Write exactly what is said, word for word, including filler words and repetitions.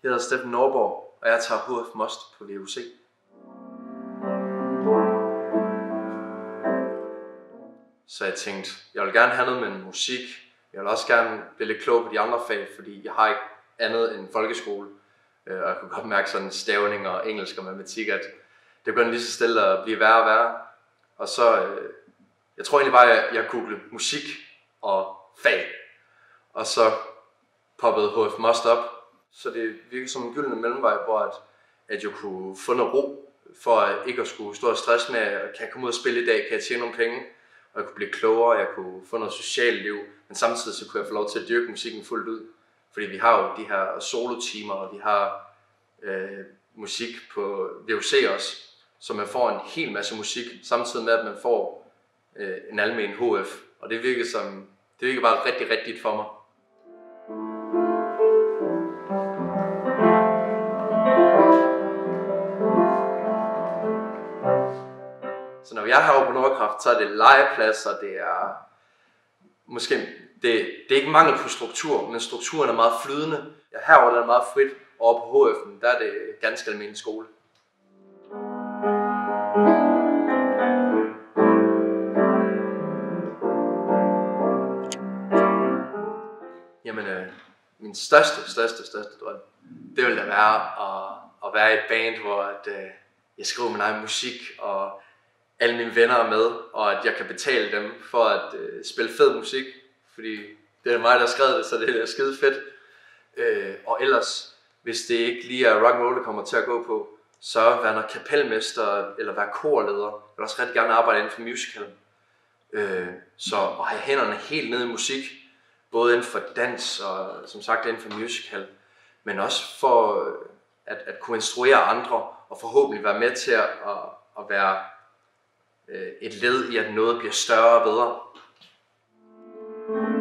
Jeg hedder Steffen Norborg, og jeg tager H F Most på V U C. Så jeg tænkte, jeg vil gerne have noget med musik. Jeg vil også gerne blive lidt klog på de andre fag, fordi jeg har ikke andet end folkeskole. Og jeg kunne godt mærke sådan stavning og engelsk og matematik, at det begyndte lige så stille at blive værre og værre. Og så, jeg tror egentlig bare, at jeg googlede musik og fag. Og så poppede H F Most op. Så det virkede som en gyldne mellemvej, hvor at, at jeg kunne få noget ro, for at ikke at skulle stå og stresse med, at kan jeg komme ud og spille i dag, kan jeg tjene nogle penge, og jeg kunne blive klogere, jeg kunne få noget socialt liv, men samtidig så kunne jeg få lov til at dyrke musikken fuldt ud. Fordi vi har jo de her solo-timer, og vi har øh, musik på V U C også, så man får en hel masse musik, samtidig med at man får øh, en almen H F, og det virker, som, det virker bare rigtig rigtigt for mig. Så når jeg er herovre på Nordkraft, så er det legepladser, det er måske, det, det er ikke mangel på struktur, men strukturen er meget flydende. Ja, herovre er det meget frit, og oppe på H F'en, der er det ganske almindelig skole. Jamen, øh, min største, største, største drøm, det ville da være at, at være i et band, hvor at, øh, jeg skriver min egen musik, og alle mine venner er med, og at jeg kan betale dem for at øh, spille fed musik, fordi det er mig, der har skrevet det, så det er skide fedt. Øh, og ellers, hvis det ikke lige er rock and roll, der kommer til at gå på, så være noget kapelmester, eller være korleder. Jeg vil også rigtig gerne arbejde inden for musical. Øh, så at have hænderne helt nede i musik, både inden for dans og som sagt inden for musical, men også for at, at kunne instruere andre, og forhåbentlig være med til at, at, at være et led i, at noget bliver større og bedre.